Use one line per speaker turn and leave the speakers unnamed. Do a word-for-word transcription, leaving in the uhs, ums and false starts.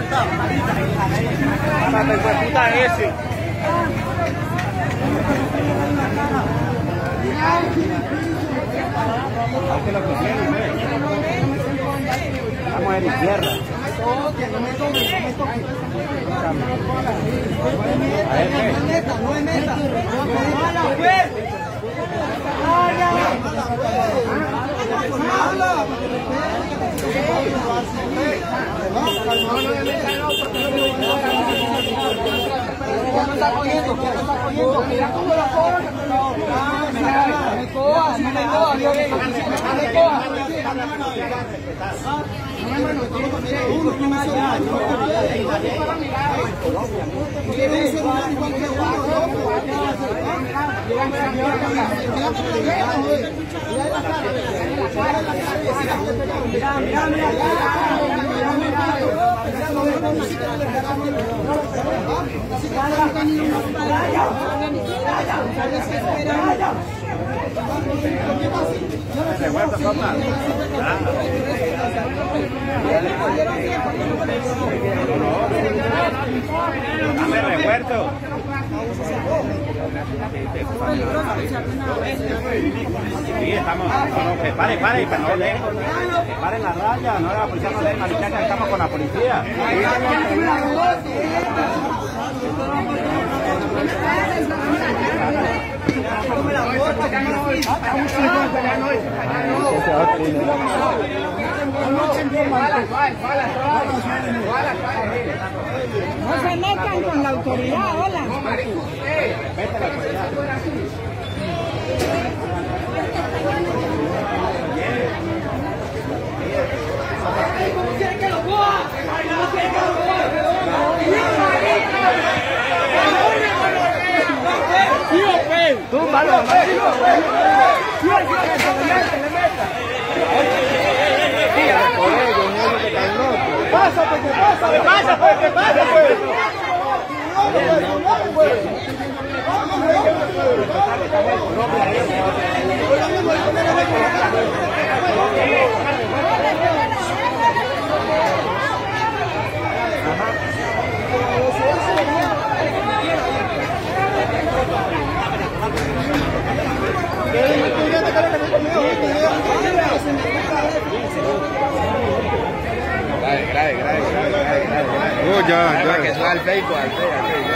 Párate, hijo de puta ese. Vamos a ir a izquierda.
No me toque, no me toque.
A ver, ¿qué?
No es meta, no es meta. No está cogiendo, no está cogiendo. Mira cómo lo coge. Me coja, me coja, me coja.
Revuelto, compa. Dame revuelto. Sí, estamos. No, que pare, pare, pero no le. Que paren la raya, no la policía no le marica, que estamos con la policía.
No se metan con la autoridad, hola.
Vete a la autoridad.
¡Túmbalo! ¡Pasa, pues, que pasa! ¿Qué pasa, pues? ¿Qué pasa, pues?
Grave, grave, grave, grave, grave.
Oh, ya, ya.
Que suba al Facebook, al Facebook.